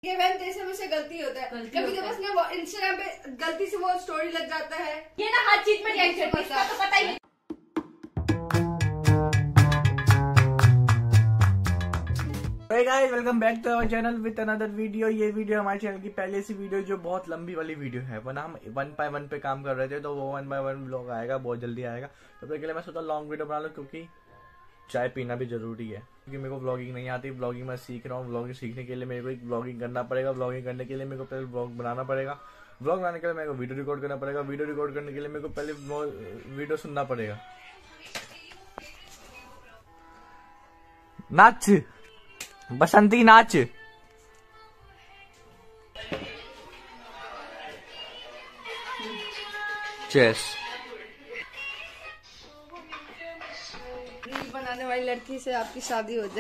ये बहन तेरे से मुझसे गलती होता है कभी बस मैं इंस्टाग्राम पे गलती से वो स्टोरी लग जाता है। ये ना हर चीज में रिएक्शन करता है, तो पता ही है। Hey guys, welcome back to our channel with another video। ये वीडियो हमारे चैनल की पहले सी वीडियो जो बहुत लंबी वाली वीडियो है, वरना हम 1 by 1 पे काम कर रहे थे, तो वो 1 by 1 व्लॉग आएगा, बहुत जल्दी आएगा। तो उसके लिए मैं सोचा लॉन्ग वीडियो बना लूं, क्योंकि चाय पीना भी जरूरी है। क्योंकि मेरे को व्लॉगिंग नहीं आती, व्लॉगिंग मैं सीख रहा हूँ। व्लॉगिंग सीखने के लिए मेरे को एक व्लॉगिंग करना पड़ेगा। व्लॉगिंग करने के लिए मेरे को पहले व्लॉग बनाना पड़ेगा। व्लॉग बनाने के लिए मेरे को वीडियो रिकॉर्ड करना पड़ेगा। वीडियो रिकॉर्ड करने के लिए मेरे को पहले वीडियो सुनना पड़ेगा। नाच बसंती नाच। चेस रील बनाने वाली लड़की से आपकी शादी हो जाए।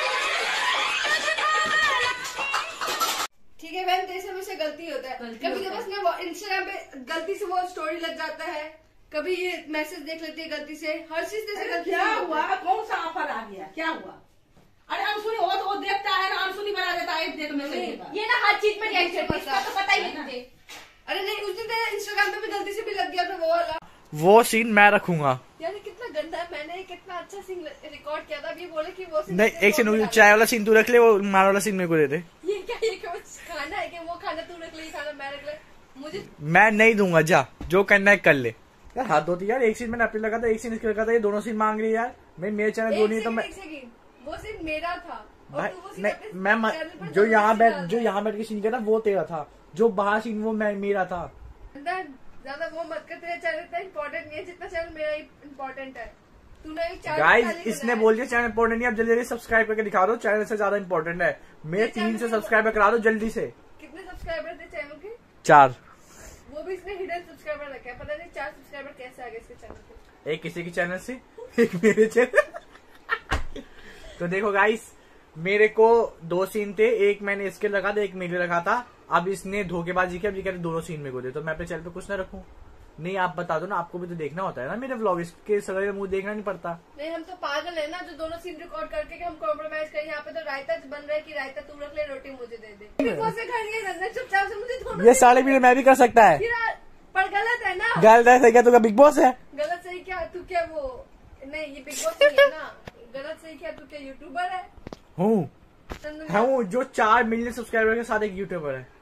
ठीक है बहन तेरे से मुझसे गलती होता है कभी बस मैं इंस्टाग्राम पे गलती से वो स्टोरी लग जाता है, कभी ये मैसेज देख लेती है गलती से। हर चीज से गलती। क्या हुआ? कौन सा ऑफर आ गया? क्या हुआ? अरे अनसुनी हो तो वो देखता है ना, अनसुनी बना देता है। देख मैसेज ये ना हर चीज में रिएक्शन करता है, तो पता ही है तुझे। अरे नहीं, उस दिन तेरा इंस्टाग्राम पे भी गलती से भी लग गया था वो वाला। वो सीन मैं रखूंगा। यार कितना गंदा है, मैंने कितना अच्छा सीन रिकॉर्ड किया था। अभी बोले कि वो सीन नहीं, एक सीन चाय वाला सीन तू रख ले, वो मार वाला सीन मेरे को दे दे। ये क्या खाना है कि वो खाना तू रख ले, खाना मैं रख ले? मुझे मैं नहीं दूंगा, जा जो करना है कर ले। यार हाथ धोती यार। एक सीन मैंने अपने लगा था, एक सीन इसके लगा था, ये दोनों सीन मांग रही है यार। मेरे चैनल दो नहीं तो मैं वो सीन मेरा था और तू वो सीन मैं जो यहाँ बैठ के सीन किया था वो तेरा था, जो बाहर सीन वो मेरा था। ज्यादा वो मत कर, तेरा चैनल इतना इम्पोर्टेंट नहीं है जितना चैनल मेरा इम्पोर्टेंट है। तूने गाइस इसने बोल दिया चैनल इम्पोर्टेंट नहीं, अब जल्दी जल्दी सब्सक्राइब करके दिखा दो, चैनल से ज्यादा इम्पोर्टेंट है। मेरे 300 सब्सक्राइबर करा दो जल्दी से। कितने सब्सक्राइबर थे चैनल के? 4। वो भी इसने हिडन सब्सक्राइबर रखा है, पता नहीं 4 सब्सक्राइबर कैसे आ गए इसके चैनल पे। एक किसी के चैनल से, एक मेरे चैनल। तो देखो गाइस, मेरे को 2 सीन थे, एक मैंने इसके लगा था, एक मेरे रखा था। अब इसने धोखेबाजी की, अब ये कहते दोनों सीन मेरे को दे, तो मैं अपने चैनल पे कुछ ना रखूं? नहीं आप बता दो ना, आपको भी तो देखना होता है ना मेरे व्लॉग, इसके सगळे मुंह देखना नहीं पड़ता। नहीं हम तो पागल है ना, जो दोनों सीन रिकॉर्ड करके कि हम कॉम्प्रोमाइज करें। यहाँ पे तो रायता बन रहा है कि रायता तू रख ले, रोटी मुझे दे दे। चुपचाप से मुझे दोनों ये सारे वीडियो मैं भी कर सकता है, पर गलत है ना। गलत है क्या? तो बिग बॉस है। गलत सही क्या? तू क्या वो नहीं, ये बिग बॉस नहीं है ना। गलत सही क्या? तू क्या यूट्यूबर है? हूँ जो 4 मिलियन सब्सक्राइबर के साथ एक यूट्यूबर है।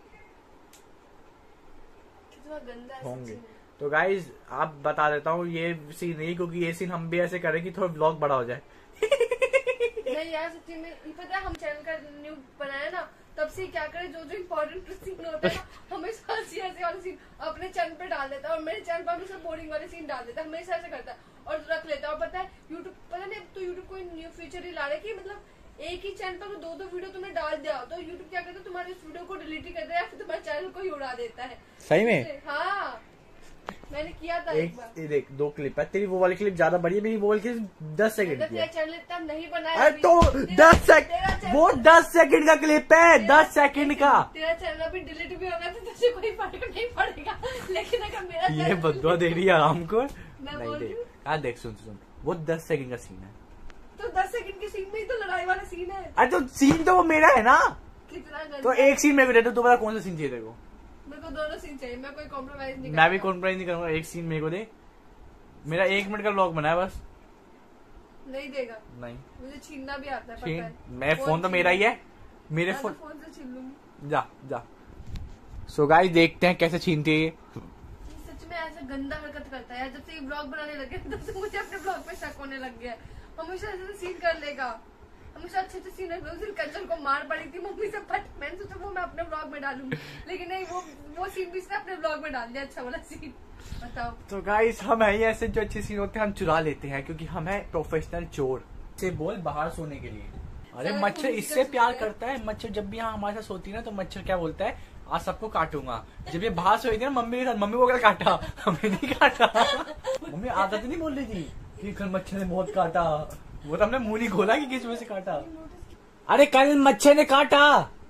होंगे तो गाइज आप बता देता हूँ, ये सीन नहीं, क्योंकि ये सीन हम भी ऐसे करें कि थोड़ा व्लॉग बड़ा हो जाए। नहीं यार सच्ची में पता है, हम चैनल का न्यू बनाया ना, तब से क्या करे, जो जो इम्पोर्टेंट सीन होता है हमेशा हंसी वाले सीन अपने चैनल पे डाल देता है, और मेरे चैनल पर हमेशा बोरिंग वाले सीन डाल देता है, हमेशा ऐसे करता है और रख लेता है। और पता है यूट्यूब, पता नहीं तो यूट्यूब कोई न्यू फीचर ही ला रहा है कि मतलब एक ही चैनल पर 2-2 वीडियो तुमने डाल दिया तो यूट्यूब क्या करता है, तुम्हारे उस वीडियो को डिलीट कर देता है, फिर तुम्हारे चैनल को ही उड़ा देता है। सही में? हाँ मैंने किया था एक बार। ये देख 2 क्लिप है, तेरी वो वाली क्लिप ज्यादा बड़ी है, मेरी वो वाली क्लिप 10 सेकंड की है। चैनल इतना नहीं बनाया। अरे तो 10 सेकंड, वो 10 सेकंड का क्लिप है, 10 सेकंड का। तेरा चैनल अभी डिलीट भी होगा तो तुझे कोई फर्क नहीं पड़ेगा, लेकिन अगर मेरा ये बदुआ दे रही है आराम को। मैं बोल रही हूँ हाँ देख सुन, वो 10 सेकंड का सीन है, तो 10 सेकंड के सीन में ही तो लड़ाई वाला सीन है। अरे तो सीन तो वो मेरा है ना। कितना तो एक सीन मेरे को दे दो, तुम्हारा कौन सा सीन चाहिए तेरे को? मेरे को दोनों सीन चाहिए, मैं कोई कॉम्प्रोमाइज नहीं। मैं भी कॉम्प्रोमाइज नहीं करूंगा, एक सीन मेरे को दे। मेरा 1 मिनट का व्लॉग बना है बस। नहीं देगा? नहीं, मुझे छीनना भी आता है, पता है। मैं फोन तो मेरा ही है, मेरे फोन से छीन लूंगी। जा। सो गाइस देखते हैं कैसे छीनती है ये। सच में ऐसा गंदा हरकत करता है यार, जब से ये ब्लॉग बनाने लगे तब से मुझे अपने ब्लॉग पे शक होने लग गया। हमेशा ऐसे सीन कर लेगा, हमेशा अच्छे सीन रख लो। उस दिन कंचन को मार पड़ी थी मम्मी से, फट मैंने सोचा वो मैं अपने ब्लॉग में डालूंगी, लेकिन नहीं, वो सीन भी इसने अपने ब्लॉग में डाल दिया, अच्छा वाला सीन। बताओ। तो गाइस हम है ही ऐसे, जो अच्छे सीन होते हैं हम चुरा लेते हैं, क्योंकि हम है प्रोफेशनल चोर। से बोल बाहर सोने के लिए। अरे मच्छर इससे प्यार करता है। मच्छर जब भी यहाँ हमारे साथ सोती है ना, तो मच्छर क्या बोलता है, आज सबको काटूंगा। जब ये बाहर सोई थी ना मम्मी के साथ, मम्मी को क्या काटा, हमें नहीं काटा। मम्मी आदत नहीं बोल रही थी कि कल मच्छर ने बहुत काटा, वो तो हमने मुंह नहीं खोला कि किस वजह से काटा। अरे कल मच्छर ने काटा।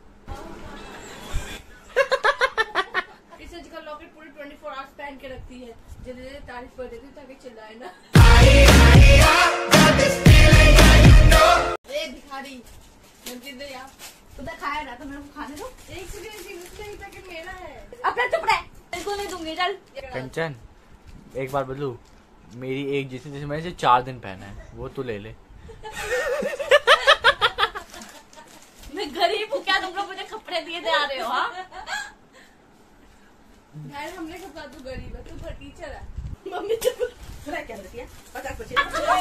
इसे आजकल लॉकेट पूरे 24 आवर्स पहन के रखती है, जल्दी तारीफ कर देती ताकि चिल्लाए ना। भिखारी दे यार। तुमने खाया ना तो मेरे को खाने दो। एक सेकंड पैकेट मेरा है। अपना चुप रह, बिल्कुल नहीं दूंगी। चल कंचन एक बार बदलू, मेरी एक जींस जिसे मैंने 4 दिन पहना है वो तू ले ले। मैं गरीब हूँ क्या, तुम लोग मुझे कपड़े दिए दे आ रहे हो? हाँ हमने कहा तू गरीब है, तू टीचर है। मम्मी चुप क्या करती है? 50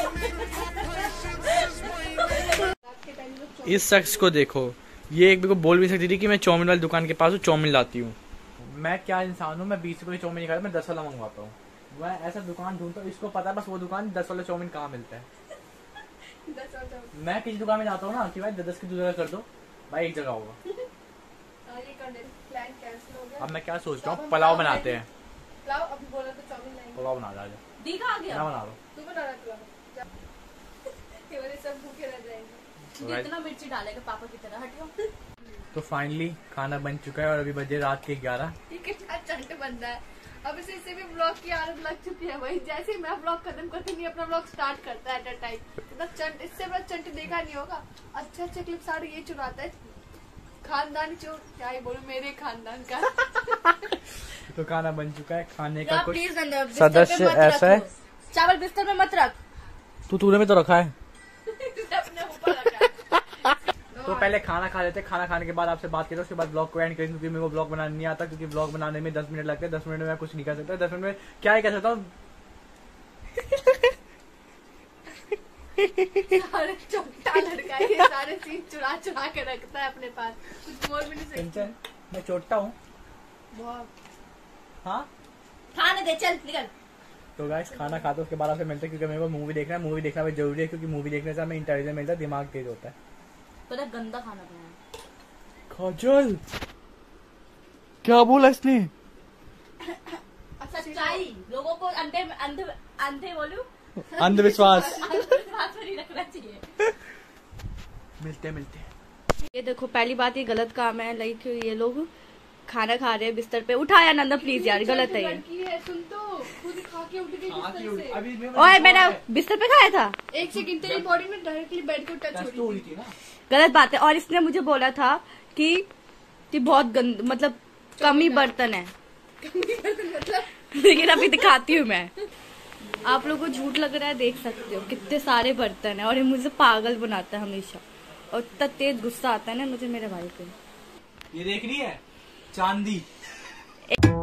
इस शख्स को देखो, ये एक को बोल भी सकती थी कि मैं चाउमीन वाली दुकान के पास चाउमीन लाती हूँ। मैं क्या इंसान हूँ, मैं 20 रुपये की चाउमीन नहीं खाता, मैं 10 वाला मंगवाता हूँ। मैं ऐसा दुकान ढूंढता हूँ, इसको पता है बस वो दुकान 10 वाला चाउमीन कहाँ मिलता है। 10 वाला मैं किसी दुकान में जाता हूँ ना कि भाई 10 की 2 जगह कर दो, भाई एक जगह होगा। ये प्लान कैंसिल हो गया। अब मैं क्या सोच रहा हूँ, पुलाव बनाते हैं। पुलाव अभी बोला तो चाउमीन लाएंगे। पुलाव बना रहा है, दीघा आ गया। मैं बना लो। तू बना रहा पुलाव, केवल सब भूखे रह जाएंगे। इतना मिर्ची डालेगा पापा की तरह, हटियो। तो फाइनली खाना बन चुका है और अभी बजे रात के 11। ये कितना चंट बंदा है। अब इसे भी ब्लॉग की आदत लग चुकी है। वही जैसे ही मैं ब्लॉग खत्म करती नहीं अपना ब्लॉग स्टार्ट करता है एट अ टाइम। इतना चंट, इससे बड़ा चंट देखा नहीं होगा। अच्छे अच्छे क्लिप सारे ये चुराता है, खानदान चोर। क्या ही बोलूं, मेरे खानदान का। तो खाना बन चुका है, खाने का कुछ प्लीज सदस्य ऐसा है। चावल बिस्तर में मत रख। तूने में तो रखा है। अपने ऊपर रखा। तो पहले खाना खा लेते हैं, खाना खाने के बाद आपसे बात करें, उसके बाद ब्लॉग को एंड करें, क्योंकि मेरे को ब्लॉग बनाने नहीं आता, क्योंकि ब्लॉग बनाने में 10 मिनट लगते हैं। 10 मिनट में मैं कुछ नहीं कर सकता। 10 मिनट में क्या ही कर सकता हूँ। सारे चोटा लड़का है, ये सारे सीन चुरा चुरा के रखता है अपने पास, कुछ बोल भी नहीं सकता। मैं चोटता हूँ। बहुत। हाँ खाने दे, चल निकल। तो गाइस खाना खाते उसके बाद आपसे मिलते हैं, क्योंकि मेरे को मूवी देखना है। मूवी देखना भी जरूरी है, क्योंकि मूवी देखने से हमें इंटेलिजेंस मिलता है, दिमाग तेज होता है। पता गंदा खाना बनाया। काजल क्या बोला इसने? सच्चाई लोगों को अंधे अंधे अंधे बोलूं, अंधविश्वास अंधविश्वास में नहीं रखना चाहिए। मिलते ये देखो, पहली बात ये गलत काम है। लाइक ये लोग खाना खा रहे हैं बिस्तर पे। उठाया नंदा प्लीज यार, गलत है ये। लड़की है, सुन तो, खुद ही खा के उठ गई बिस्तर से। अभी ओए मैंने बिस्तर पे खाया था। एक सेकंड, तेरी बॉडी में डायरेक्टली बेड को टच हो रही थी। गलत बात है। और इसने मुझे बोला था कि बहुत गंद, मतलब कम ही बर्तन है। मतलब लेकिन अभी दिखाती हूँ मैं। आप लोगों को झूठ लग रहा है, देख सकते हो कितने सारे बर्तन है। और ये मुझे पागल बनाता है हमेशा, और इतना तेज गुस्सा आता है ना मुझे मेरे भाई पे। ये देख रही है चांदी।